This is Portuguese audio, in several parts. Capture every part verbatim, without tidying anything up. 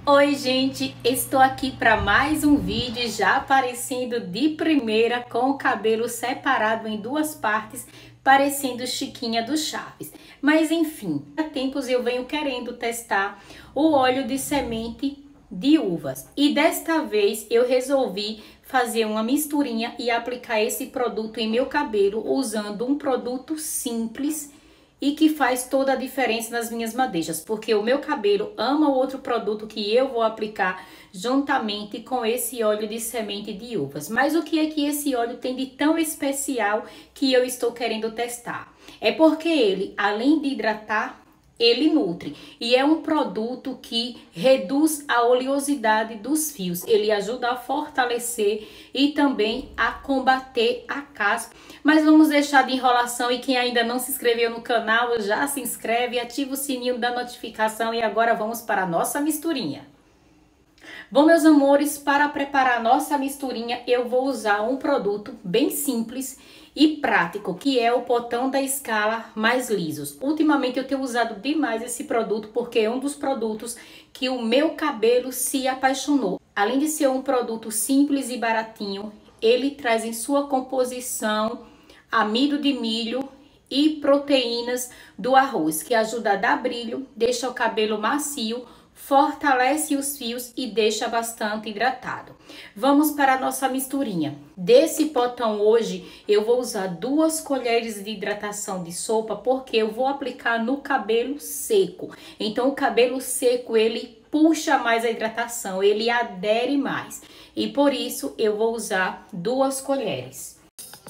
Oi gente, estou aqui para mais um vídeo já aparecendo de primeira com o cabelo separado em duas partes, parecendo Chiquinha do Chaves. Mas enfim, há tempos eu venho querendo testar o óleo de semente de uvas e desta vez eu resolvi fazer uma misturinha e aplicar esse produto em meu cabelo usando um produto simples e que faz toda a diferença nas minhas madeixas, porque o meu cabelo ama o outro produto que eu vou aplicar juntamente com esse óleo de semente de uvas. Mas o que é que esse óleo tem de tão especial que eu estou querendo testar? É porque ele, além de hidratar, ele nutre e é um produto que reduz a oleosidade dos fios. Ele ajuda a fortalecer e também a combater a caspa. Mas vamos deixar de enrolação e quem ainda não se inscreveu no canal, já se inscreve, ativa o sininho da notificação e agora vamos para a nossa misturinha. Bom, meus amores, para preparar a nossa misturinha, eu vou usar um produto bem simples e prático, que é o potão da escala mais lisos. Ultimamente eu tenho usado demais esse produto, porque é um dos produtos que o meu cabelo se apaixonou. Além de ser um produto simples e baratinho, ele traz em sua composição amido de milho e proteínas do arroz, que ajuda a dar brilho, deixa o cabelo macio, fortalece os fios e deixa bastante hidratado. Vamos para a nossa misturinha. Desse potão hoje eu vou usar duas colheres de hidratação de sopa, porque eu vou aplicar no cabelo seco. Então o cabelo seco ele puxa mais a hidratação, ele adere mais. E por isso eu vou usar duas colheres.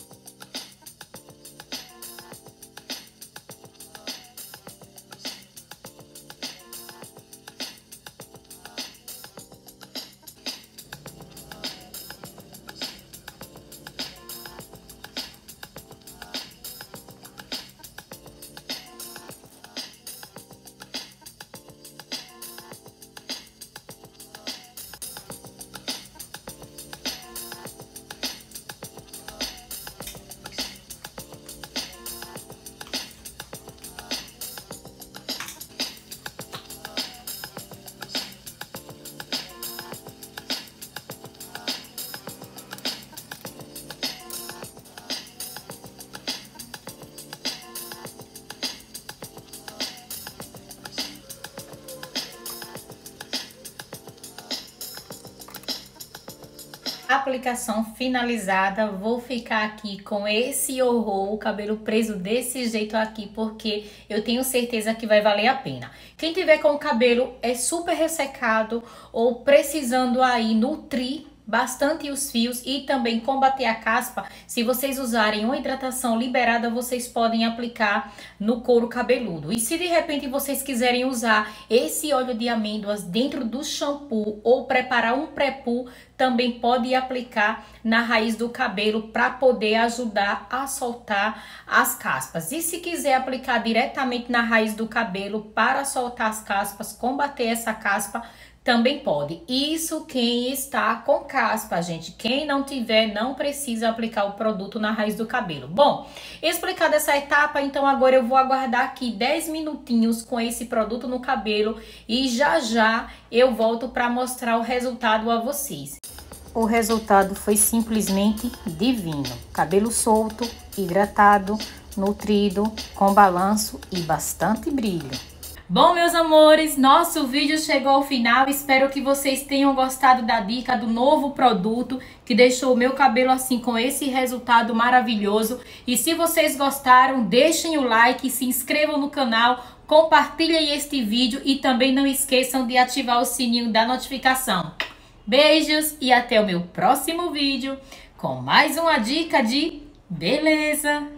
Aplicação finalizada, vou ficar aqui com esse horror, o cabelo preso desse jeito aqui, porque eu tenho certeza que vai valer a pena. Quem tiver com o cabelo é super ressecado ou precisando aí nutrir bastante os fios e também combater a caspa, se vocês usarem uma hidratação liberada, vocês podem aplicar no couro cabeludo. E se de repente vocês quiserem usar esse óleo de amêndoas dentro do shampoo ou preparar um pré-poo, também pode aplicar na raiz do cabelo para poder ajudar a soltar as caspas. E se quiser aplicar diretamente na raiz do cabelo para soltar as caspas, combater essa caspa, também pode. Isso quem está com caspa, gente. Quem não tiver, não precisa aplicar o produto na raiz do cabelo. Bom, explicada essa etapa, então agora eu vou aguardar aqui dez minutinhos com esse produto no cabelo e já já eu volto para mostrar o resultado a vocês. O resultado foi simplesmente divino. Cabelo solto, hidratado, nutrido, com balanço e bastante brilho. Bom, meus amores, nosso vídeo chegou ao final. Espero que vocês tenham gostado da dica do novo produto que deixou o meu cabelo assim com esse resultado maravilhoso. E se vocês gostaram, deixem o like, se inscrevam no canal, compartilhem este vídeo e também não esqueçam de ativar o sininho da notificação. Beijos e até o meu próximo vídeo com mais uma dica de beleza!